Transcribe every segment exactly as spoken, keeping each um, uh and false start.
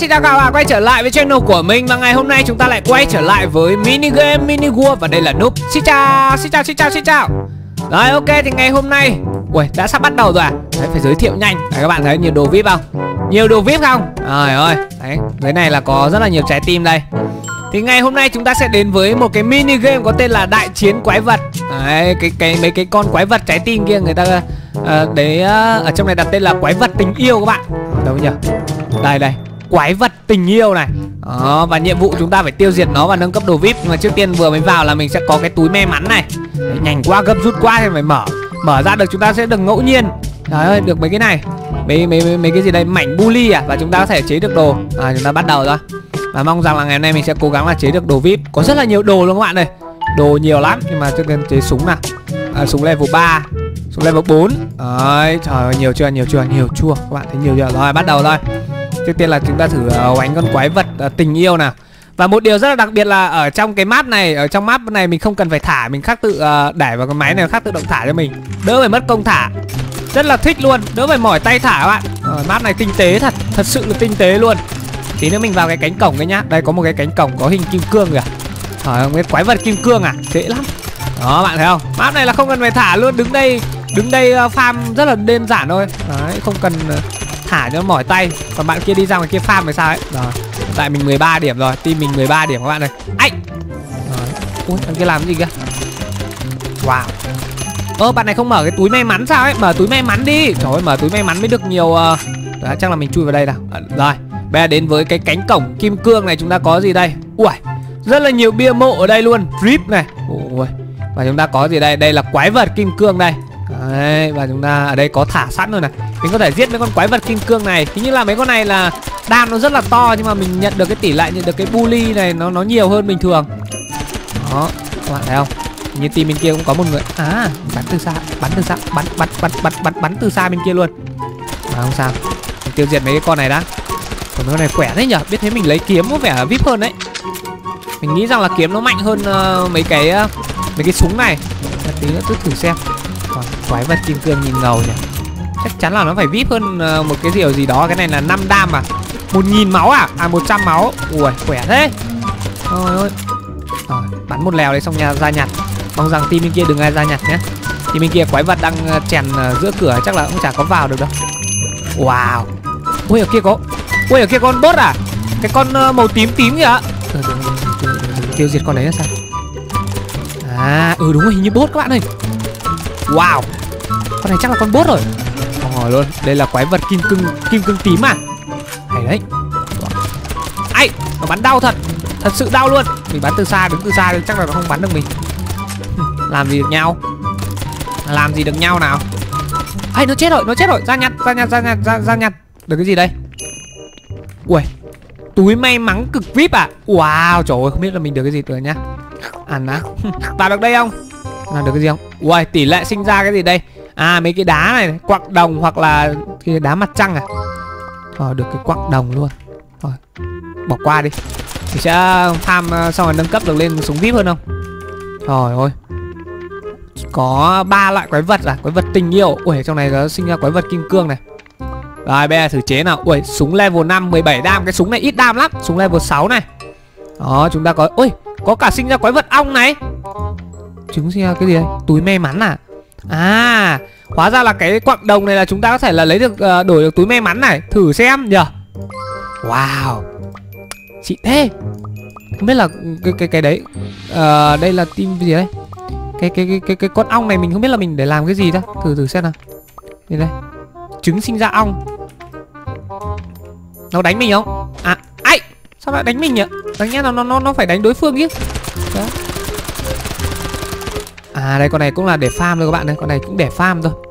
xin chào các bạn quay trở lại với channel của mình. Và ngày hôm nay chúng ta lại quay trở lại với mini game Mini World. Và đây là Noob. Xin chào, xin chào, xin chào, xin chào. Rồi ok, thì ngày hôm nay ui, đã sắp bắt đầu rồi à? Đấy, phải giới thiệu nhanh. Đấy, các bạn thấy nhiều đồ vi ai pi không? Nhiều đồ vi ai pi không? Trời ơi, đấy, dưới này là có rất là nhiều trái tim đây. Thì ngày hôm nay chúng ta sẽ đến với một cái mini game có tên là Đại chiến quái vật. Đấy, cái cái mấy cái con quái vật trái tim kia người ta uh, đấy uh, ở trong này đặt tên là quái vật tình yêu các bạn. Đâu nhỉ? Đây đây, quái vật tình yêu này. Đó, và nhiệm vụ chúng ta phải tiêu diệt nó và nâng cấp đồ vi ai pi. Nhưng mà trước tiên vừa mới vào là mình sẽ có cái túi may mắn này. Đấy, nhanh quá, gấp rút quá thì phải mở. Mở ra được chúng ta sẽ được ngẫu nhiên. Trời ơi, được mấy cái này. Mấy mấy mấy, mấy cái gì đây? Mảnh bully à? Và chúng ta có thể chế được đồ. À, chúng ta bắt đầu rồi. Và mong rằng là ngày hôm nay mình sẽ cố gắng là chế được đồ vi ai pi. Có rất là nhiều đồ luôn các bạn ơi. Đồ nhiều lắm. Nhưng mà trước tiên chế súng nào. À, súng level ba, súng level bốn. Đấy, trời ơi, nhiều chưa, nhiều chưa, nhiều chưa. Các bạn thấy nhiều chưa? Rồi, bắt đầu thôi. Trước tiên là chúng ta thử uh, đánh con quái vật uh, tình yêu nào. Và một điều rất là đặc biệt là ở trong cái map này, ở trong map này mình không cần phải thả, mình khắc tự uh, đẩy vào cái máy này, khắc tự động thả cho mình. Đỡ phải mất công thả. Rất là thích luôn, đỡ phải mỏi tay thả các bạn. Rồi, map này tinh tế thật, thật sự là tinh tế luôn. Tí nữa mình vào cái cánh cổng cái nhá. Đây có một cái cánh cổng có hình kim cương kìa. Trời ơi, cái quái vật kim cương à, dễ lắm. Đó, bạn thấy không? Map này là không cần phải thả luôn, đứng đây, đứng đây uh, farm rất là đơn giản thôi. Đấy, không cần uh, thả cho mỏi tay. Còn bạn kia đi ra ngoài kia farm thì sao ấy. Rồi, tại mình mười ba điểm rồi, team mình mười ba điểm các bạn ơi. Ây. Rồi. Ui, thằng kia làm cái gì kìa? Wow. Ơ, bạn này không mở cái túi may mắn sao ấy? Mở túi may mắn đi. Trời ơi, mở túi may mắn mới được nhiều uh... Đấy, chắc là mình chui vào đây nào. À, rồi, bây giờ đến với cái cánh cổng kim cương này chúng ta có gì đây? Ui, rất là nhiều bia mộ ở đây luôn. Rip này. Ui. Và chúng ta có gì đây? Đây là quái vật kim cương đây. Đấy, và chúng ta ở đây có thả sẵn rồi này. Mình có thể giết mấy con quái vật kim cương này. Hình như là mấy con này là đam nó rất là to, nhưng mà mình nhận được cái tỷ lệ nhận được cái bully này nó nó nhiều hơn bình thường. Đó, các bạn thấy không? Hình như team bên kia cũng có một người. À, bắn từ xa, bắn từ xa, bắn bắn bắn bắn bắn bắn từ xa bên kia luôn. À, không sao. Mình tiêu diệt mấy cái con này đã. Còn mấy con này khỏe thế nhỉ? Biết thế mình lấy kiếm có vẻ vi ai pi hơn đấy. Mình nghĩ rằng là kiếm nó mạnh hơn uh, mấy cái uh, mấy cái súng này. Tí nữa cứ thử xem. Còn quái vật kim cương nhìn ngầu nhỉ. Chắc chắn là nó phải vi ai pi hơn uh, một cái điều gì đó. Cái này là năm đam à? một nghìn máu à? À, một trăm máu. Ui, khỏe thế. Ôi ôi. Rồi, bắn một lèo đấy xong nhà ra nhặt. Mong rằng team bên kia đừng ai ra nhặt nhé. Team bên kia quái vật đang uh, chèn uh, giữa cửa chắc là cũng chả có vào được đâu. Wow. Ui, ở kia có. Ui, ở kia con boss à? Cái con uh, màu tím tím kìa. Tiêu diệt con đấy là sao? À, ừ đúng rồi, hình như boss các bạn ơi. Wow. Con này chắc là con boss rồi. Rồi luôn, đây là quái vật kim cương kim cương tím à? Hay đấy. Ai, nó bắn đau thật. Thật sự đau luôn. Mình bắn từ xa, đứng từ xa thì chắc là nó không bắn được mình. Làm gì được nhau? Làm gì được nhau nào? Ai, nó chết rồi, nó chết rồi. Ra nhặt, ra nhặt, ra nhặt, ra, ra nhặt. Được cái gì đây? Ui, túi may mắn cực vi ai pi à? Wow, trời ơi, không biết là mình được cái gì rồi nhá. Ăn á. Vào được đây không? Làm được cái gì không? Ui, tỷ lệ sinh ra cái gì đây? À, mấy cái đá này, quặng đồng hoặc là cái đá mặt trăng à? Ờ, được cái quặng đồng luôn. Rồi, bỏ qua đi. Mình sẽ farm xong rồi nâng cấp được lên súng vi ai pi hơn không? Trời ơi. Có ba loại quái vật à? Quái vật tình yêu. Ui, trong này nó sinh ra quái vật kim cương này. Rồi, bây giờ thử chế nào. Ui, súng level năm, mười bảy đam. Cái súng này ít đam lắm. Súng level sáu này. Đó, chúng ta có. Ui, có cả sinh ra quái vật ong này. Trứng sinh ra cái gì đây? Túi may mắn à? À, hóa ra là cái quặng đồng này là chúng ta có thể là lấy được uh, đổi được túi may mắn này. Thử xem nhỉ. Wow, xịn thế. Không biết là cái cái cái đấy uh, đây là team gì đấy? Cái cái cái cái cái con ong này mình không biết là mình để làm cái gì đó. Thử thử xem nào. Đây đây. Trứng sinh ra ong. Nó đánh mình không? À, ai? Sao lại đánh mình nhỉ? Đáng nhẽ nó nó nó phải đánh đối phương chứ. Đó. À, đây con này cũng là để farm thôi các bạn ơi. Con này cũng để farm thôi.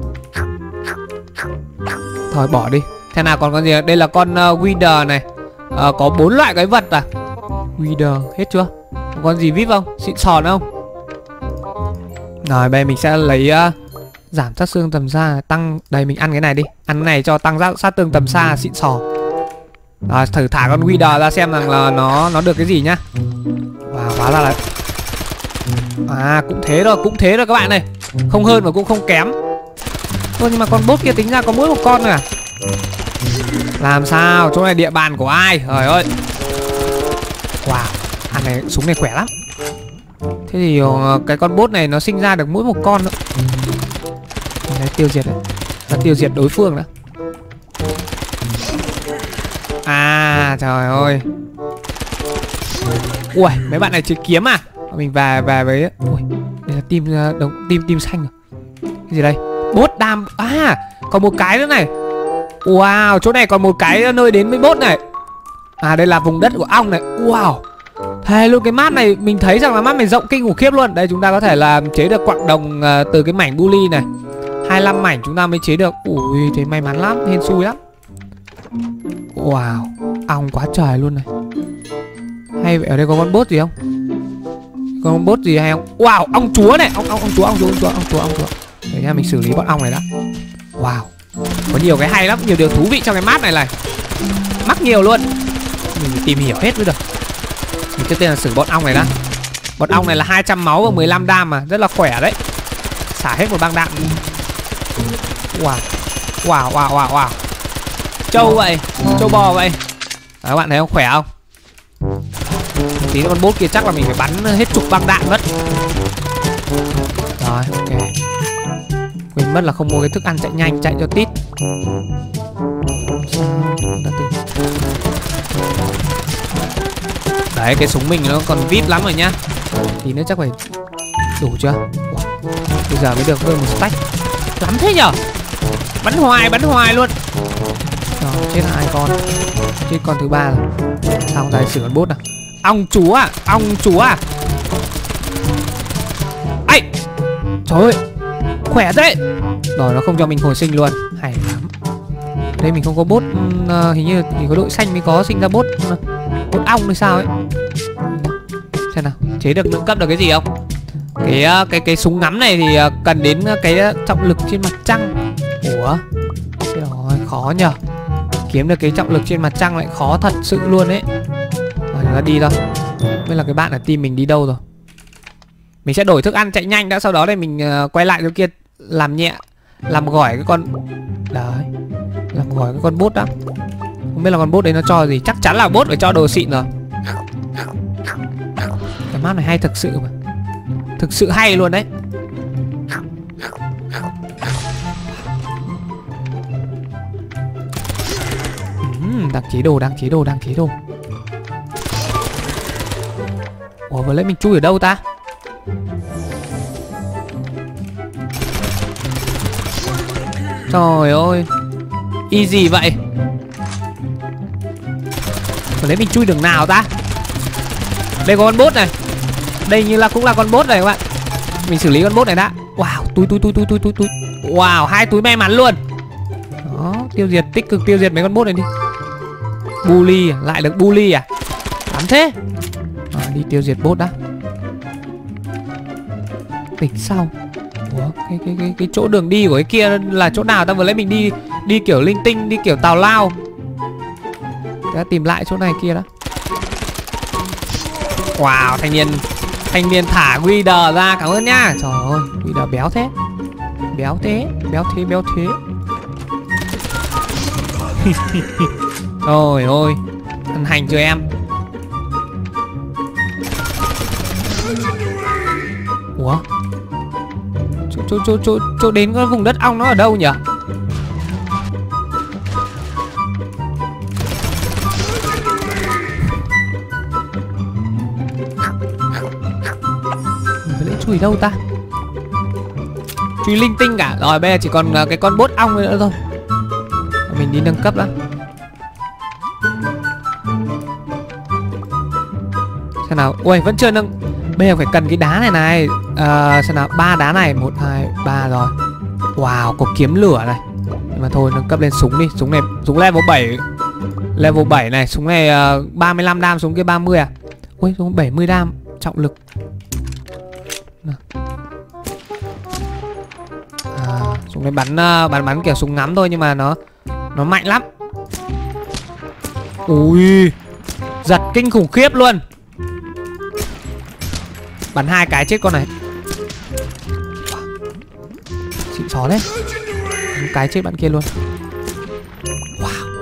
Thôi bỏ đi. Thế nào còn con gì? Đây là con uh, Wither này. uh, Có bốn loại quái vật à? Wither hết chưa? Còn con gì vi ai pi không? Xịn sò nữa không? Rồi bây giờ mình sẽ lấy uh, giảm sát thương tầm xa, tăng. Đây mình ăn cái này đi. Ăn cái này cho tăng sát thương tầm xa xịn sò. Rồi thử thả con Wither ra xem rằng là nó nó được cái gì nhá. Wow, hóa ra là. À, cũng thế rồi, cũng thế rồi các bạn này. Không hơn mà cũng không kém. Thôi nhưng mà con boss kia tính ra có mỗi một con rồi à? Làm sao? Chỗ này địa bàn của ai? Trời ơi. Wow, ăn này, súng này khỏe lắm. Thế thì uh, cái con boss này nó sinh ra được mỗi một con nữa. Đấy, tiêu diệt đấy. Nó tiêu diệt đối phương đó. À trời ơi. Ui, mấy bạn này chơi kiếm à? Mình về về với. Ui, đây là team đồng team team xanh rồi. Cái gì đây? Boss đam. À, còn một cái nữa này. Wow, chỗ này còn một cái nơi đến với boss này. À, đây là vùng đất của ong này. Wow. Thề luôn, cái map này mình thấy rằng là map này rộng kinh khủng khiếp luôn. Đây chúng ta có thể là chế được quặng đồng uh, từ cái mảnh bully này. hai mươi lăm mảnh chúng ta mới chế được. Ui, thế may mắn lắm, hên xui lắm. Wow, ong quá trời luôn này. Hay vậy, ở đây có con boss gì không? Có con boss gì hay không? Wow, ong chúa này, ong ong ong chúa, ong chúa, ong chúa, ong chúa, ong chúa. Để nha, mình xử lý bọn ong này đã. Wow, có nhiều cái hay lắm, nhiều điều thú vị trong cái map này này. Mắc nhiều luôn. Mình phải tìm hiểu hết mới được. Mình trước tiên là xử bọn ong này đã. Bọn ong này là hai trăm máu và mười lăm đam mà, rất là khỏe đấy. Xả hết một băng đạn. Wow, wow, wow, wow, wow. Trâu vậy, trâu bò vậy. Đó, các bạn thấy không, khỏe không? Tí con boss kia chắc là mình phải bắn hết chục băng đạn mất. Rồi, ok. Quên mất là không mua cái thức ăn chạy nhanh, chạy cho tít. Đấy, cái súng mình nó còn vip lắm rồi nhá. Tí nữa chắc phải đủ chưa? Bây giờ mới được hơn một stack. Lắm thế nhở? Bắn hoài, bắn hoài luôn. Rồi, chết hai con. Chết con thứ ba rồi. Sao không ra xử con boss nào? Ong chúa à? Ong chúa à? Ây! Trời ơi! Khỏe thế! Rồi, nó không cho mình hồi sinh luôn. Hay lắm. Đây mình không có boss. Uh, hình như chỉ có đội xanh mới có sinh ra boss. Uh, boss ong hay sao ấy. Xem nào, chế được nâng cấp được cái gì không? Cái cái cái súng ngắm này thì cần đến cái trọng lực trên mặt trăng. Ủa? Trời ơi, khó nhờ. Kiếm được cái trọng lực trên mặt trăng lại khó thật sự luôn ấy. Rồi, chúng ta đi thôi. Biết là cái bạn ở team mình đi đâu rồi. Mình sẽ đổi thức ăn chạy nhanh đã, sau đó thì mình uh, quay lại chỗ kia làm nhẹ, làm gỏi cái con. Đấy, làm gỏi cái con boss đó. Không biết là con boss đấy nó cho gì. Chắc chắn là boss phải cho đồ xịn rồi. Cái map này hay thực sự mà. Thực sự hay luôn đấy. uhm, Đang chế đồ, đang chế đồ, đang chế đồ. Ủa, vừa lấy mình chui ở đâu ta? Trời ơi, easy vậy. Vừa lấy mình chui đường nào ta? Đây có con boss này. Đây như là cũng là con boss này các bạn. Mình xử lý con boss này đã. Wow, túi túi túi túi túi túi túi. Wow, hai túi may mắn luôn. Đó, tiêu diệt, tích cực tiêu diệt mấy con boss này đi. Bully à? Lại được bully à? Lắm thế. À, đi tiêu diệt boss đã. Tỉnh sau. Ủa, cái, cái, cái, cái chỗ đường đi của cái kia là chỗ nào ta vừa lấy mình đi. Đi kiểu linh tinh, đi kiểu tào lao. Đã tìm lại chỗ này kia đã. Wow, thanh niên Thanh niên thả Wither ra, cảm ơn nha. Trời ơi, Wither béo thế. Béo thế, béo thế, béo thế. Trời ơi, ăn hành chưa em? Ủa? Chỗ, chỗ, chỗ, chỗ, chỗ đến cái vùng đất ong nó ở đâu nhỉ? Chui đâu ta? Chui linh tinh cả. Rồi bây giờ chỉ còn cái con boss ong nữa thôi. Mình đi nâng cấp đã. Xem nào. Ui, vẫn chưa nâng. Bây giờ phải cần cái đá này này. à, Xem nào, ba đá này. Một, hai, ba rồi. Wow, có kiếm lửa này. Nhưng mà thôi, nâng cấp lên súng đi. Súng này, súng level bảy. Level bảy này. Súng này uh, ba mươi lăm đam, súng kia ba mươi à? Ui, súng bảy mươi đam. Trọng lực. À, súng này bắn uh, bắn bắn kiểu súng ngắm thôi nhưng mà nó nó mạnh lắm. Ui, giật kinh khủng khiếp luôn. Bắn hai cái chết con này. Xịn xó đấy. Một cái chết bạn kia luôn. Wow.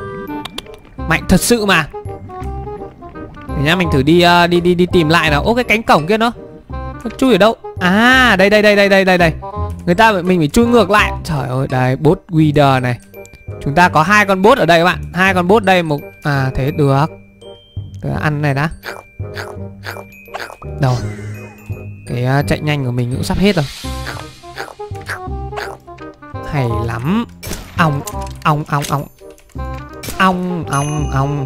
Mạnh thật sự mà. Để nhá, mình thử đi uh, đi đi đi tìm lại nào. Ô, cái cánh cổng kia nó nó chui ở đâu? À, đây đây đây đây đây đây đây. Người ta mình phải chui ngược lại. Trời ơi, đây boss Wither này. Chúng ta có hai con boss ở đây các bạn. Hai con boss đây một à thế được. Tôi ăn này đã. Đâu? Cái uh, chạy nhanh của mình cũng sắp hết rồi. Hay lắm. Ong ong ong ong. Ong ong ong.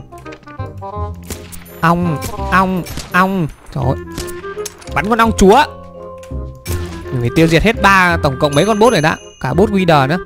Ong ong ong. Trời ơi. Bắn con ong chúa. Mình phải tiêu diệt hết ba tổng cộng mấy con boss này đã. Cả boss Wither nữa.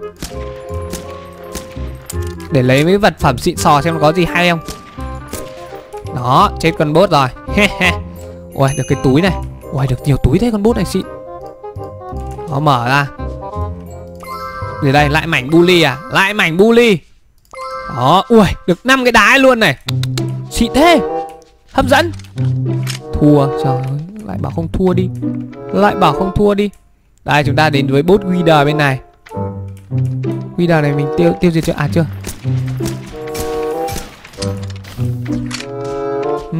Để lấy mấy vật phẩm xịn sò xem có gì hay không. Đó, chết con boss rồi. Ôi, được cái túi này. Ôi, được nhiều túi thế, con boss này xịn. Nó mở ra. Rồi đây, lại mảnh bully à. Lại mảnh bully. Đó, ui, được năm cái đá luôn này. Xịn thế. Hấp dẫn. Thua, trời ơi, lại bảo không thua đi. Lại bảo không thua đi. Đây, chúng ta đến với boss Wither bên này. Wither này mình tiêu tiêu diệt chưa? À chưa. Hmm?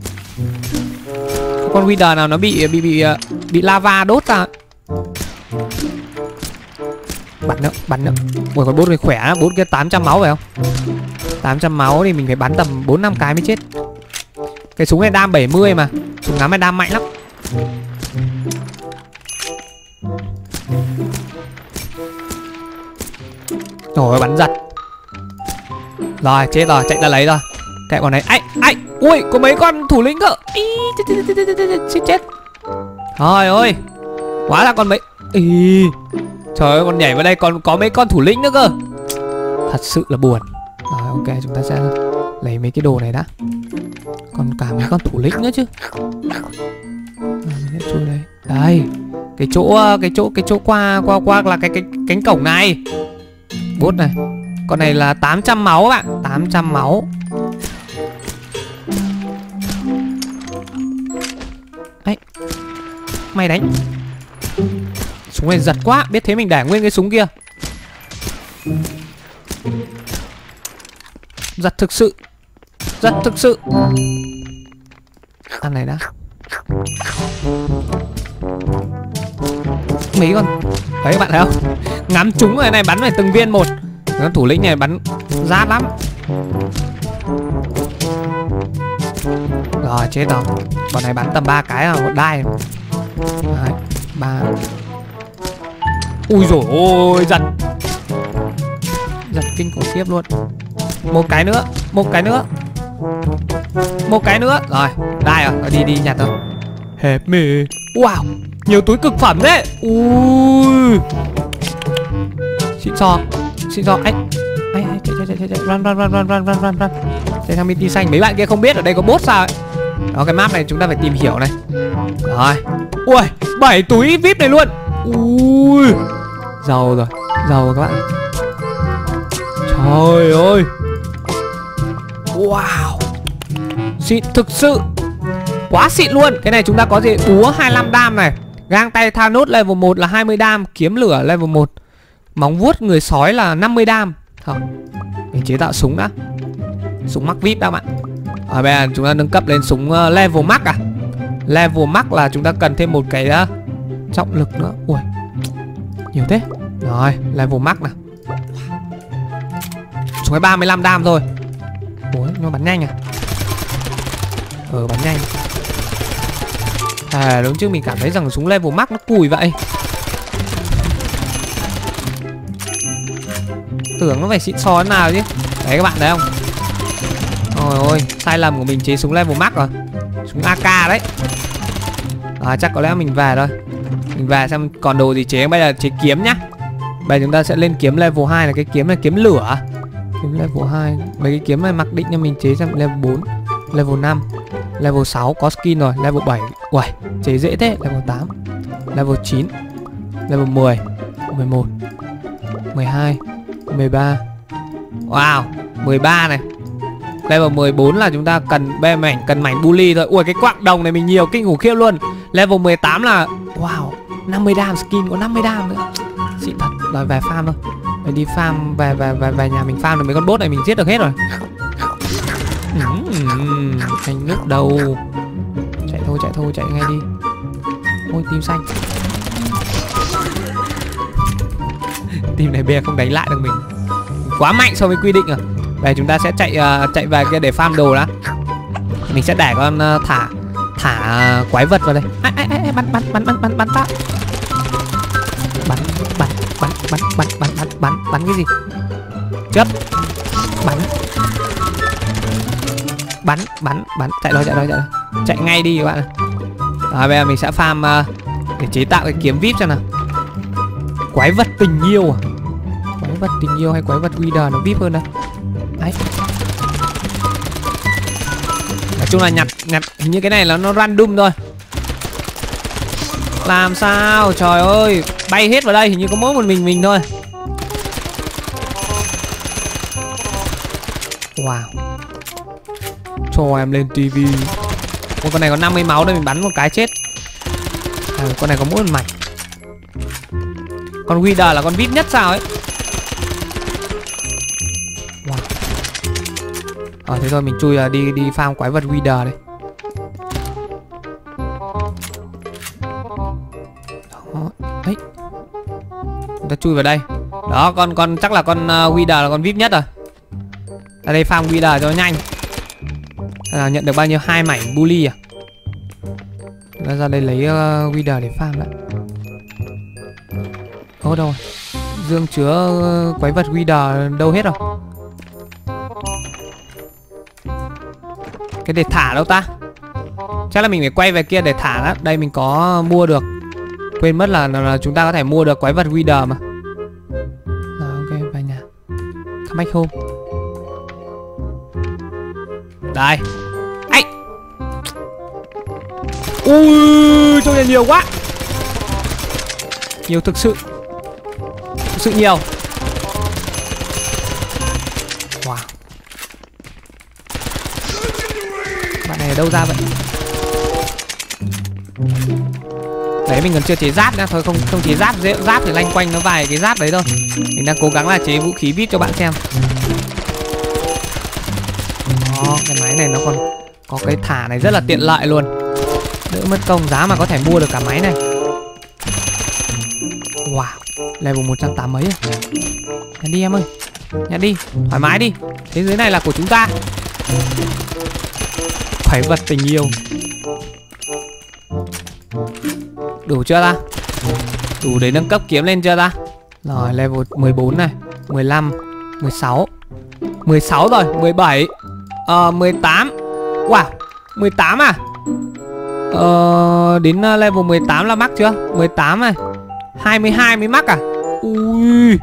Con Wither nào nó bị bị bị bị lava đốt ra. Bắn nữa, bắn nữa. Ui, con boss này khỏe lắm, boss kia tám trăm máu phải không? tám trăm máu thì mình phải bắn tầm bốn năm cái mới chết. Cái súng này đam bảy mươi mà. Súng ngắm này đam mạnh lắm. Rồi bắn giật. Rồi chết rồi, chạy ra lấy rồi. Kệ con này. Ai ai. Ui, có mấy con thủ lĩnh cơ. Ý, chết chết chết chết chết chết. Trời ơi. Hóa ra còn mấy. Ý. Trời ơi, con nhảy vào đây còn có mấy con thủ lĩnh nữa cơ. Thật sự là buồn. Rồi ok, chúng ta sẽ lấy mấy cái đồ này đã. Còn cả mấy con thủ lĩnh nữa chứ. À, chui đây. Đây. Cái chỗ cái chỗ cái chỗ qua qua qua là cái cái cánh cổng này. Bốt này. Con này là tám trăm máu các bạn, tám trăm máu. Ấy. Mày đánh. Súng này giật quá, biết thế mình để nguyên cái súng kia. Giật thực sự. Giật thực sự. Ăn này đã. Mấy con. Đấy các bạn thấy không? Ngắm trúng rồi này, bắn phải từng viên một. Con thủ lĩnh này bắn rát lắm. Rồi chết rồi. Bọn này bắn tầm ba cái là một đai. Đấy, ba. Ui dồi ôi, giật. Giật kinh khủng khiếp luôn. Một cái nữa, một cái nữa. Một cái nữa. Rồi, đai rồi, rồi đi đi nhặt rồi. Hẹp mì. Wow, nhiều túi cực phẩm đấy. Ui. Xịn sò. Xịn sò. Anh. Anh anh chạy chạy chạy chạy. Run run run run run run run run. Chạy sang bên tí xanh. Mấy bạn kia không biết ở đây có boss sao ấy. Đó, cái map này chúng ta phải tìm hiểu này. Rồi. Ui, bảy túi vê i pê này luôn. Ui. Giàu rồi. Giàu rồi các bạn. Trời ơi. Wow. Xịn thực sự. Quá xịn luôn. Cái này chúng ta có gì? Búa hai mươi lăm đam này. Gang tay Thanos level một là hai mươi đam. Kiếm lửa level một. Móng vuốt người sói là năm mươi đam. Không. Mình chế tạo súng đã. Súng mắc vê i pê đã bạn. Ở bây giờ chúng ta nâng cấp lên súng uh, level max à. Level max là chúng ta cần thêm một cái uh, trọng lực nữa. Ui. Nhiều thế. Rồi, level max nào. Súng cái ba mươi lăm đam thôi. Ủa, nó bắn nhanh à? Ờ, bắn nhanh. À, đúng chứ mình cảm thấy rằng súng level max nó cùi vậy. Tưởng nó phải xịn sò thế nào chứ. Đấy các bạn thấy không? Ôi ôi, sai lầm của mình chế súng level max rồi. Súng a ca đấy. À, chắc có lẽ mình về thôi. Mình về xem còn đồ gì chế. Bây giờ chế kiếm nhá. Bây giờ chúng ta sẽ lên kiếm level hai là cái kiếm này, kiếm lửa. Kiếm level hai. Mấy cái kiếm này mặc định cho mình chế xem level bốn, level năm, level sáu có skin rồi, level bảy. Uầy, chế dễ thế. Level tám, level chín, level mười, mười một, mười hai, mười ba. Wow, mười ba này. Level mười bốn là chúng ta cần bê mảnh, cần mảnh bully thôi. Ui, cái quạng đồng này mình nhiều kinh khủng khiếp luôn. Level mười tám là wow, năm mươi đam, skin có năm mươi đam nữa. Xịn thật. Rồi về farm thôi. Phải đi farm, về về về về nhà mình farm được mấy con boss này mình giết được hết rồi. uhm, Anh nước đâu. Chạy thôi, chạy thôi, chạy ngay đi. Ôi, team xanh. Team này bè không đánh lại được mình. Quá mạnh so với quy định rồi. Đây chúng ta sẽ chạy uh, chạy về kia để farm đồ đã. Mình sẽ để con uh, thả thả uh, quái vật vào đây. À, à, à, bắn bắn bắn bắn bắn bắn bắn bắn bắn bắn bắn bắn bắn bắn bắn bắn cái gì? Chấp. Bắn. Bắn bắn bắn chạy rồi chạy rồi chạy rồi. Chạy ngay đi các bạn. Rồi bây giờ mình sẽ farm uh, để chế tạo cái kiếm vip cho nào. Quái vật tình yêu à? Quái vật tình yêu hay quái vật Wither nó vip hơn đây? Đấy. Nói chung là nhặt nhặt hình như cái này là nó random thôi. Làm sao? Trời ơi, bay hết vào đây, hình như có mỗi một mình mình thôi. Wow. Cho em lên tivi. Ôi, con này có năm mươi máu đây, mình bắn một cái chết. À, con này có mỗi một mảnh. Con Wither là con vip nhất sao ấy. Wow. Ờ thế thôi mình chui là đi đi farm quái vật Wither đây. Đó, đấy. Chúng ta chui vào đây. Đó, con con chắc là con uh, Wither là con vip nhất rồi. Ra đây farm Wither cho nhanh. À, nhận được bao nhiêu? Hai mảnh bully à? Ra, ra đây lấy uh, Wither để farm lại. Ô đâu rồi? Dương chứa uh, quái vật Wither đâu hết rồi? Cái để thả đâu ta? Chắc là mình phải quay về kia để thả đó. Đây mình có mua được. Quên mất là, là, là chúng ta có thể mua được quái vật Wither mà. Rồi ok, về nhà. Come back home. Đây. Ấy. Ui, chỗ này nhiều quá. Nhiều thực sự. Thực sự nhiều. Wow. Bạn này ở đâu ra vậy? Đấy mình còn chưa chế giáp nữa. Thôi không không chế giáp, giáp thì lanh quanh nó vài cái giáp đấy thôi. Mình đang cố gắng là chế vũ khí vip cho bạn xem. Đó, cái máy này nó còn có cái thả này rất là tiện lợi luôn. Đỡ mất công, giá mà có thể mua được cả máy này. Wow, level một trăm tám mấy à? Nhặt đi em ơi. Nhặt đi, thoải mái đi. Thế giới này là của chúng ta. Quái vật tình yêu. Đủ chưa ta? Đủ để nâng cấp kiếm lên chưa ta? Rồi level mười bốn này, mười lăm, mười sáu, mười sáu rồi, mười bảy, ờ, mười tám. Wow, mười tám à? Ờ, đến level mười tám là mắc chưa? mười tám này, hai mươi hai mới mắc à? Ui,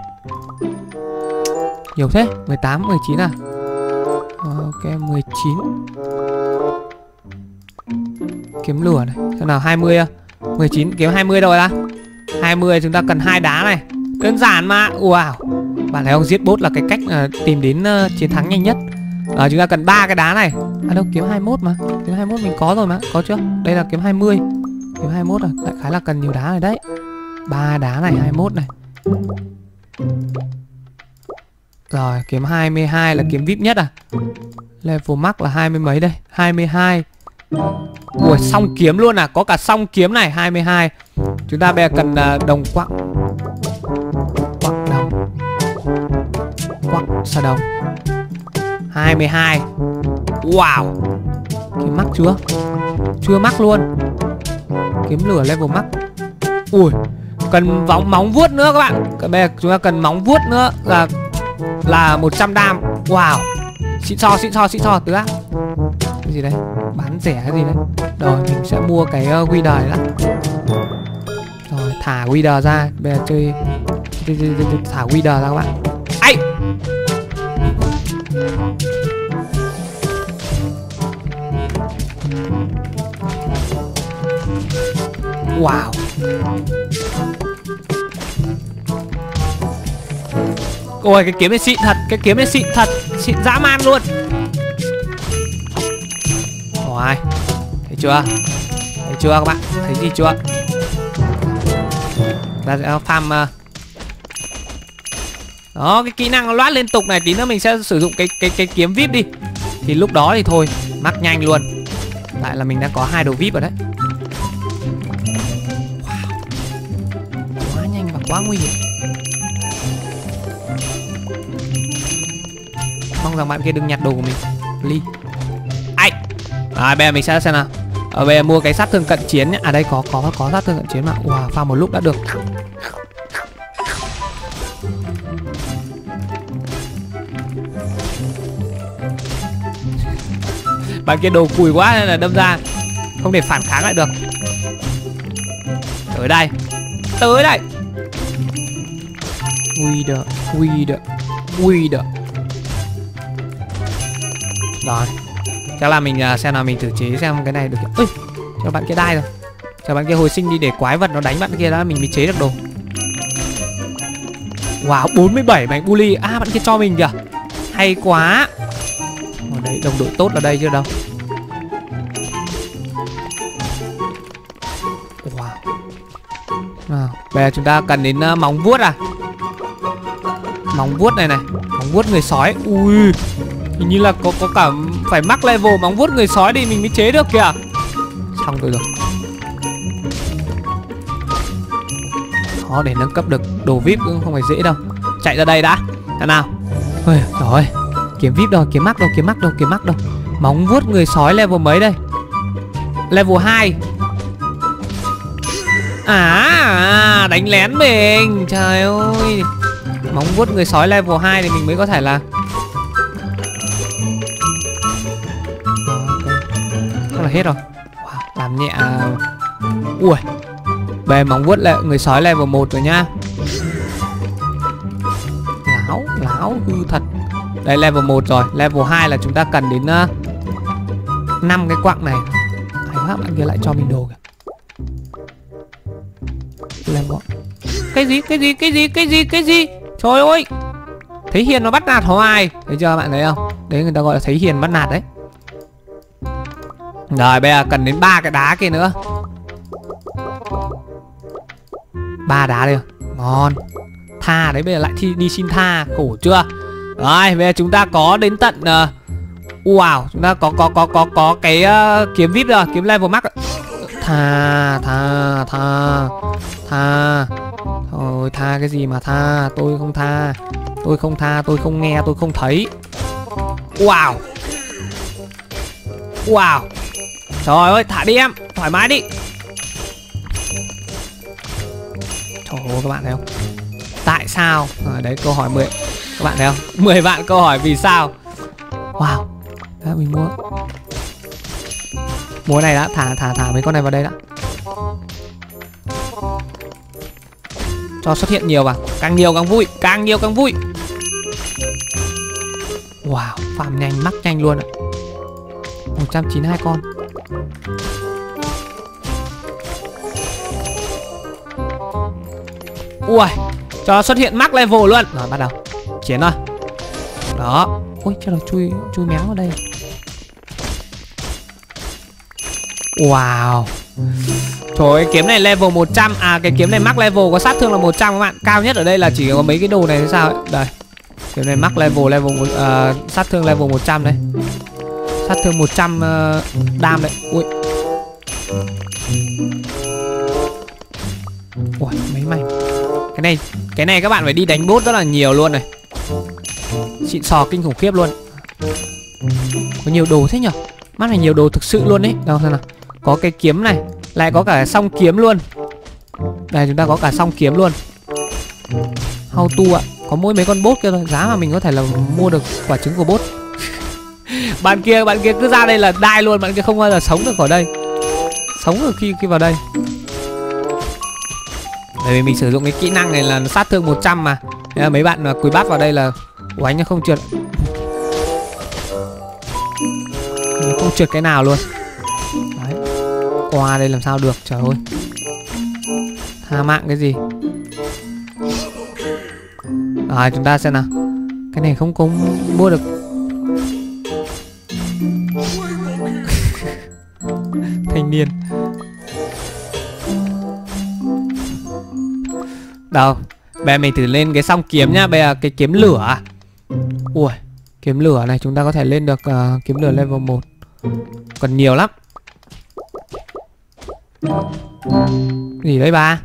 nhiều thế. Mười tám, mười chín à? Ok, mười chín. Kiếm lửa này, xem nào, hai mươi à? mười chín, kiếm hai mươi rồi ta? hai mươi chúng ta cần hai đá này. Đơn giản mà. Wow. Bạn thấy không, giết boss là cái cách uh, tìm đến uh, chiến thắng nhanh nhất. uh, Chúng ta cần ba cái đá này. À đâu, kiếm hai mươi mốt mà. Kiếm hai mươi mốt mình có rồi mà. Có chưa? Đây là kiếm hai mươi. Kiếm hai mươi mốt rồi. Đại khái là cần nhiều đá rồi đấy. ba đá này, hai mươi mốt này. Rồi, kiếm hai mươi hai là kiếm vip nhất à? Level max là hai mươi mấy đây? hai mươi hai. Ui, song kiếm luôn à? Có cả song kiếm này, hai mươi hai. Chúng ta bây giờ cần uh, đồng quặng. Quặng đồng. Quặng sao đồng? hai mươi hai. Wow. Kiếm mắc chưa? Chưa mắc luôn. Kiếm lửa level max. Ui, cần vóng móng vuốt nữa các bạn. Bây giờ chúng ta cần móng vuốt nữa là là một trăm đam. Wow. Xịn so, xịn so, xịn so. Tứ á. Cái gì đây? Bán rẻ cái gì đấy? Rồi mình sẽ mua cái uh, Wither này đã. Rồi thả Wither ra. Bây giờ chơi thả Wither ra các bạn. Ai. Wow. Ôi cái kiếm này xịn thật. Cái kiếm này xịn thật. Xịn dã man luôn. Ôi, thấy chưa? Thấy chưa các bạn? Thấy gì chưa? Ta sẽ farm uh... Đó, cái kỹ năng nó loát liên tục này. Tí nữa mình sẽ sử dụng cái cái cái kiếm vip đi. thì lúc đó thì thôi, mắc nhanh luôn. Tại là mình đã có hai đồ vê i pê rồi đấy. Wow. Quá nhanh và quá nguy hiểm. Mong rằng bạn kia đừng nhặt đồ của mình. Ly. Ai. À, bây giờ mình sẽ xem nào. Ở bây giờ mua cái sát thương cận chiến nhé. À đây có có có sát thương cận chiến mà. Wow, pha một lúc đã được. Bạn kia đồ cùi quá nên là đâm ra không thể phản kháng lại được. Tới đây. Tới đây. Ui đợ. Ui đợ. Ui đợ. Rồi. Chắc là mình uh, xem nào mình thử chế xem cái này được. Ui, cho bạn kia đai rồi. Cho bạn kia hồi sinh đi để quái vật nó đánh bạn kia đó mình mới chế được đồ. Wow, bốn mươi bảy mảnh bully. À, bạn kia cho mình kìa. Hay quá. Ở đây đồng đội tốt ở đây chưa đâu. Wow. À, bây giờ chúng ta cần đến uh, móng vuốt à. Móng vuốt này này. Móng vuốt người sói. Ui, hình như là có có cả phải mắc level móng vuốt người sói thì mình mới chế được kìa. Xong rồi rồi. Khó để nâng cấp được đồ vê i pê cũng không phải dễ đâu. Chạy ra đây đã. Thế nào. Ôi trời, kiếm vê i pê đâu, kiếm mắc đâu, kiếm mắc đâu, kiếm mắc đâu. Móng vuốt người sói level mấy đây? Level hai. À, đánh lén mình. Trời ơi. Móng vuốt người sói level hai thì mình mới có thể là. Chắc là hết rồi. Wow, làm nhẹ. Ui. Bề móng vuốt lại người sói level một rồi nhá. Láo, láo hư thật. Đây level một rồi. Level hai là chúng ta cần đến uh, năm cái quặng này. Hay quá, bạn kia lại cho mình đồ kìa. Level. Cái gì, cái gì, cái gì, cái gì, cái gì. Trời ơi. Thấy hiền nó bắt nạt hoài. Thấy chưa bạn thấy không? Đấy người ta gọi là thấy hiền bắt nạt đấy. Rồi bây giờ cần đến ba cái đá kia nữa. Ba đá đây. Ngon. Tha đấy, bây giờ lại thi, đi xin tha. Khổ chưa. Rồi bây giờ chúng ta có đến tận uh, wow, chúng ta có có có có có cái uh, kiếm vê i pê rồi, kiếm level max. Tha tha tha tha. Thôi tha cái gì mà tha. Tôi không tha. Tôi không tha, tôi không nghe, tôi không thấy. Wow. Wow. Trời ơi, thả đi em, thoải mái đi. Trời ơi, các bạn thấy không? Tại sao? À, đấy câu hỏi mười. Các bạn thấy không? mười vạn câu hỏi vì sao? Wow. Đó, mình mua. Mua này đã, thả thả thả mấy con này vào đây đã. Cho xuất hiện nhiều vào, càng nhiều càng vui, càng nhiều càng vui. Wow, farm nhanh, mắc nhanh luôn ạ. một trăm chín mươi hai con. Ui, cho xuất hiện max level luôn. Rồi bắt đầu chiến thôi. Đó. Ui, cho nó chui chui méo ở đây. Wow. Trời ơi, kiếm này level một trăm. À, cái kiếm này max level có sát thương là một trăm các bạn. Cao nhất ở đây là chỉ có mấy cái đồ này hay sao ấy. Đây. Kiếm này max level level một, uh, sát thương level một trăm đấy. Sát thương một trăm uh, đam đấy. Ui. Ui, mấy mày. Cái này, cái này các bạn phải đi đánh boss rất là nhiều luôn này. Xịn sò kinh khủng khiếp luôn. Có nhiều đồ thế nhở? Mắt này nhiều đồ thực sự luôn đấy. Đâu xem nào. Có cái kiếm này, lại có cả song kiếm luôn. Đây chúng ta có cả song kiếm luôn. How to ạ. Có mỗi mấy con boss kia thôi. Giá mà mình có thể là mua được quả trứng của boss. Bạn kia, bạn kia cứ ra đây là die luôn. Bạn kia không bao giờ sống được ở đây. Sống được khi khi vào đây. Bởi vì mình sử dụng cái kỹ năng này là sát thương một trăm mà. Nên là mấy bạn mà cùi bát vào đây là oánh nó không trượt. Nó không trượt cái nào luôn. Đấy. Qua đây làm sao được, trời ơi. Tha mạng cái gì. Rồi chúng ta xem nào. Cái này không có mua được. Thanh niên. Đâu. Bây giờ mình thử lên cái song kiếm nhá. Bây giờ cái kiếm lửa. Ui. Kiếm lửa này chúng ta có thể lên được uh, kiếm lửa level một. Còn nhiều lắm. Gì đấy bà?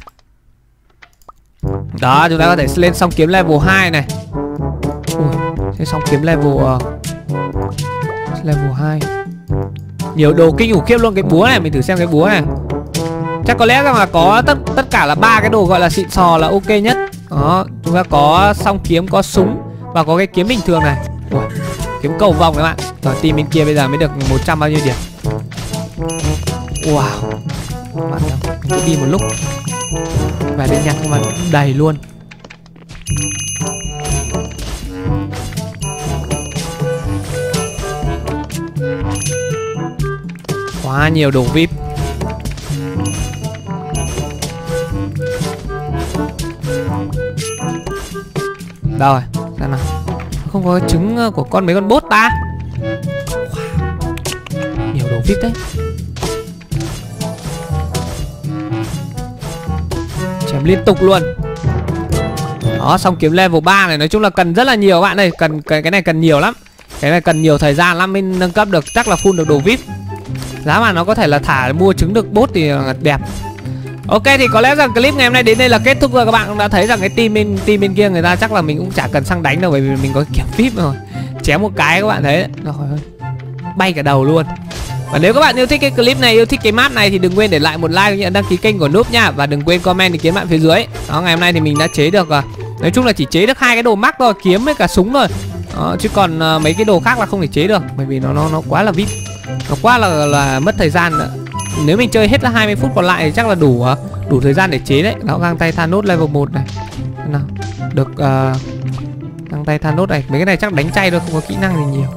Đó, chúng ta có thể lên song kiếm level hai này. Ui, thế song kiếm level uh, level hai. Nhiều đồ kinh khủng khiếp luôn. Cái búa này, mình thử xem cái búa này. Chắc có lẽ rằng là có tất tất cả là ba cái đồ gọi là xịn sò là ok nhất. Đó, chúng ta có song kiếm, có súng và có cái kiếm bình thường này. Ui, kiếm cầu vòng các bạn. Rồi team bên kia bây giờ mới được một trăm bao nhiêu điểm. Wow. Các bạn thấy không? Mình cứ đi một lúc và đến nhặt nhưng mà đầy luôn. Quá nhiều đồ vi ai pi. Đâu rồi? Xem nào. Không có trứng của con mấy con bốt ta. Wow. Nhiều đồ vi ai pi đấy. Chém liên tục luôn. Đó, xong kiếm level ba này nói chung là cần rất là nhiều bạn ơi, cần cái, cái này cần nhiều lắm. Cái này cần nhiều thời gian lắm mới nâng cấp được, chắc là full được đồ vi ai pi. Giá mà nó có thể là thả mua trứng được bốt thì đẹp. Ok, thì có lẽ rằng clip ngày hôm nay đến đây là kết thúc rồi. Các bạn cũng đã thấy rằng cái team bên team bên kia người ta chắc là mình cũng chả cần sang đánh đâu, bởi vì mình có kiểu vi ai pi rồi. Chém một cái các bạn thấy rồi, bay cả đầu luôn. Và nếu các bạn yêu thích cái clip này, yêu thích cái map này thì đừng quên để lại một like cũng như đăng ký kênh của Noob nha. Và đừng quên comment ý kiến bạn phía dưới. Đó, ngày hôm nay thì mình đã chế được, nói chung là chỉ chế được hai cái đồ mắc thôi, kiếm với cả súng thôi. Đó, chứ còn uh, mấy cái đồ khác là không thể chế được, bởi vì nó nó nó quá là vi ai pi, nó quá là là mất thời gian nữa. Nếu mình chơi hết là hai mươi phút còn lại thì chắc là đủ uh, đủ thời gian để chế đấy. Đó, găng tay Thanos level một này. Nào, được uh, găng tay Thanos này, mấy cái này chắc đánh chay thôi, không có kỹ năng gì nhiều.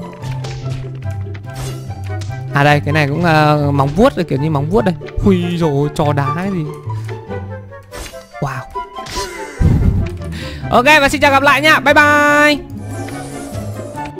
À đây, cái này cũng uh, móng vuốt rồi, kiểu như móng vuốt đây. Ui rồi, trò đá cái gì. Wow. Ok, và xin chào gặp lại nha. Bye bye.